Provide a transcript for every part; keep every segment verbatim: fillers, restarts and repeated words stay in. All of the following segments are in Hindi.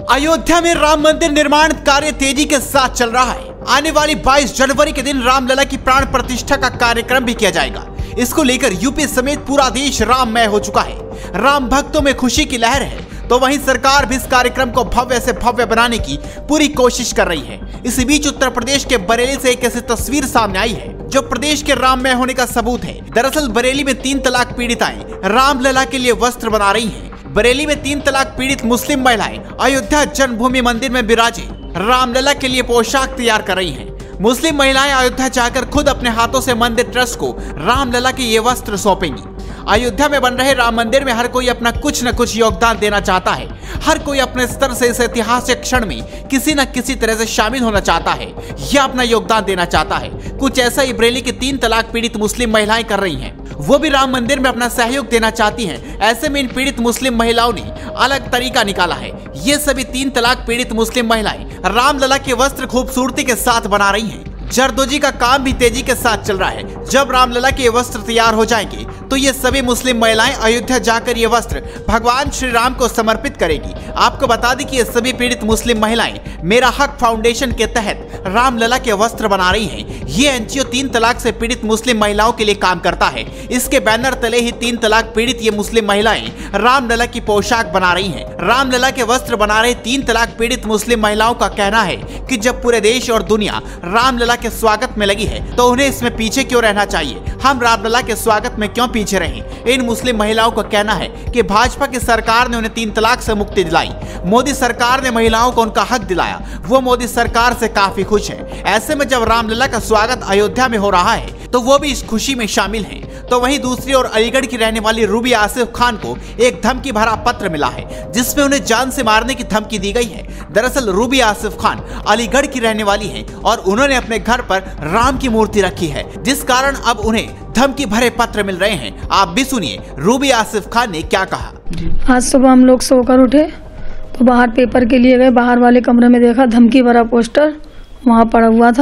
अयोध्या में राम मंदिर निर्माण कार्य तेजी के साथ चल रहा है। आने वाली बाईस जनवरी के दिन रामलला की प्राण प्रतिष्ठा का कार्यक्रम भी किया जाएगा। इसको लेकर यूपी समेत पूरा देश राममय हो चुका है। राम भक्तों में खुशी की लहर है, तो वहीं सरकार भी इस कार्यक्रम को भव्य से भव्य बनाने की पूरी कोशिश कर रही है। इसी बीच उत्तर प्रदेश के बरेली से एक ऐसी तस्वीर सामने आई है जो प्रदेश के राममय होने का सबूत है। दरअसल बरेली में तीन तलाक पीड़िताएं रामलला के लिए वस्त्र बना रही हैं। बरेली में तीन तलाक पीड़ित मुस्लिम महिलाएं अयोध्या जन्मभूमि मंदिर में विराजे रामलला के लिए पोशाक तैयार कर रही हैं। मुस्लिम महिलाएं अयोध्या जाकर खुद अपने हाथों से मंदिर ट्रस्ट को रामलला के ये वस्त्र सौंपेंगी। अयोध्या में बन रहे राम मंदिर में हर कोई अपना कुछ न कुछ योगदान देना चाहता है। हर कोई अपने स्तर से इस ऐतिहासिक क्षण में किसी न किसी तरह से शामिल होना चाहता है या अपना योगदान देना चाहता है। कुछ ऐसा ही बरेली की तीन तलाक पीड़ित मुस्लिम महिलाएं कर रही हैं। वो भी राम मंदिर में अपना सहयोग देना चाहती हैं। ऐसे में इन पीड़ित मुस्लिम महिलाओं ने अलग तरीका निकाला है। ये सभी तीन तलाक पीड़ित मुस्लिम महिलाएं रामलला के वस्त्र खूबसूरती के साथ बना रही हैं। जरदोजी का काम भी तेजी के साथ चल रहा है। जब रामलला के वस्त्र तैयार हो जाएंगे तो ये सभी मुस्लिम महिलाएं अयोध्या जाकर ये वस्त्र भगवान श्री राम को समर्पित करेगी। आपको बता दें कि ये सभी पीड़ित मुस्लिम महिलाएं मेरा हक फाउंडेशन के तहत रामलला के वस्त्र बना रही हैं। ये एनजीओ तीन तलाक से पीड़ित मुस्लिम महिलाओं के लिए काम करता है। इसके बैनर तले ही तीन तलाक पीड़ित ये मुस्लिम महिलाएं रामलला की पोशाक बना रही हैं। रामलला के वस्त्र बना रहे तीन तलाक पीड़ित मुस्लिम महिलाओं का कहना है कि जब पूरे देश और दुनिया रामलला के स्वागत में लगी है तो उन्हें इसमें पीछे क्यों रहना चाहिए। हम रामलला के स्वागत में क्यों पीछे रहें। इन मुस्लिम महिलाओं का कहना है कि भाजपा की सरकार ने उन्हें तीन तलाक से मुक्ति दिलाई। मोदी सरकार ने महिलाओं को उनका हक दिलाया। वो मोदी सरकार से काफी खुश है। ऐसे में जब रामलला का स्वागत अयोध्या में हो रहा है तो वो भी इस खुशी में शामिल हैं। तो वहीं दूसरी ओर अलीगढ़ की रहने वाली रूबी आसिफ खान को एक धमकी भरा पत्र मिला है जिसमें उन्हें जान से मारने की धमकी दी गई है। दरअसल रूबी आसिफ खान अलीगढ़ की रहने वाली है और उन्होंने अपने घर पर राम की मूर्ति रखी है, जिस कारण अब उन्हें धमकी भरे पत्र मिल रहे हैं। आप भी सुनिए रूबी आसिफ खान ने क्या कहा। आज सुबह हम लोग सोकर उठे तो बाहर पेपर के लिए गए। बाहर वाले कमरे में देखा धमकी भरा पोस्टर वहाँ पड़ा हुआ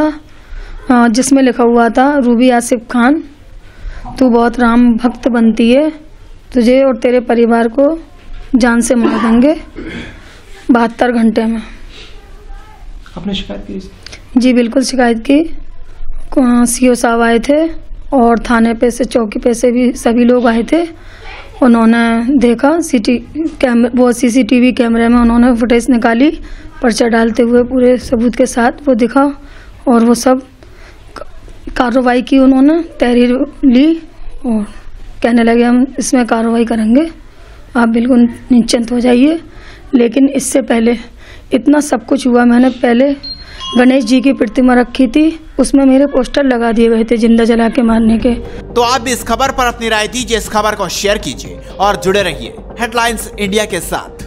था जिसमें लिखा हुआ था, रूबी आसिफ खान तू बहुत राम भक्त बनती है, तुझे और तेरे परिवार को जान से मार देंगे बहत्तर घंटे में। आपने शिकायत की? जी बिल्कुल शिकायत की। सीओ साहब आए थे और थाने पे से चौकी पे से भी सभी लोग आए थे। उन्होंने देखा सीटी कैमरे वो सीसीटीवी कैमरे में उन्होंने फुटेज निकाली पर्चा डालते हुए पूरे सबूत के साथ वो दिखा और वो सब कार्रवाई की। उन्होंने तहरीर ली और कहने लगे हम इसमें कार्रवाई करेंगे, आप बिल्कुल निश्चिंत हो जाइए। लेकिन इससे पहले इतना सब कुछ हुआ। मैंने पहले गणेश जी की प्रतिमा रखी थी, उसमें मेरे पोस्टर लगा दिए गए थे जिंदा जला के मारने के। तो आप भी इस खबर पर अपनी राय दीजिए, इस खबर को शेयर कीजिए और जुड़े रहिए हेडलाइंस इंडिया के साथ।